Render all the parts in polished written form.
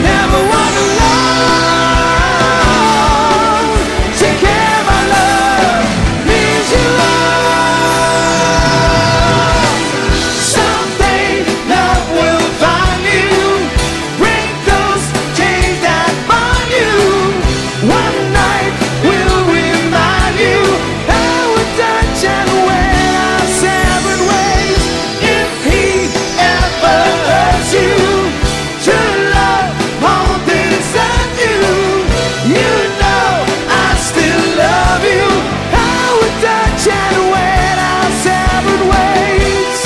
never walk alone. Take care of my love, means you love. Someday love will find you, break those chains that bind you. One night will remind you how we touch and went our separate ways. If he ever hurts you, true love won't desert you. You know I still love you. How we touch and went our separate ways.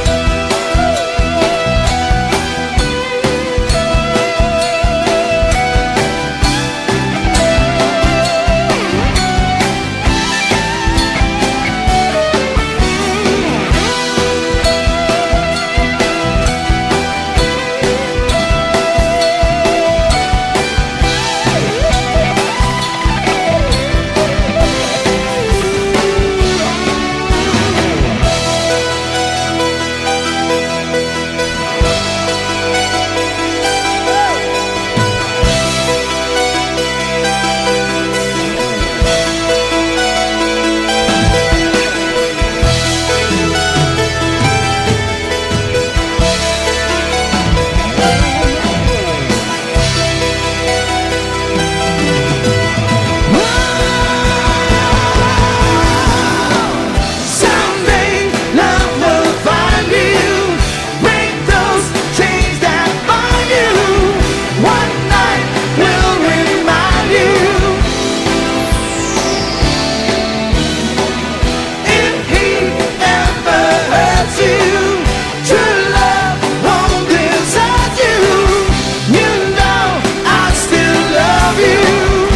Someday love will find you, break those chains that bind you. One night will remind you. If he ever hurts you, true love won't desert you. You know I still love you.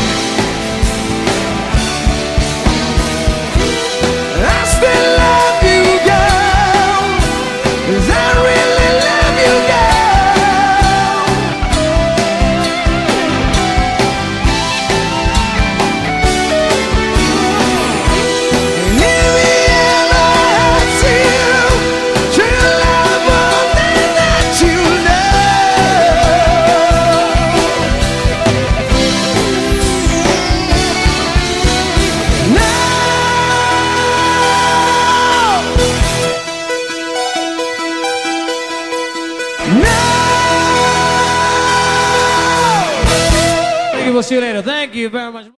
I still love you, girl, 'cause I really love you, girl. And if he ever hurts you, true love won't let you know. No. No! Thank you, we'll see you later. Thank you very much.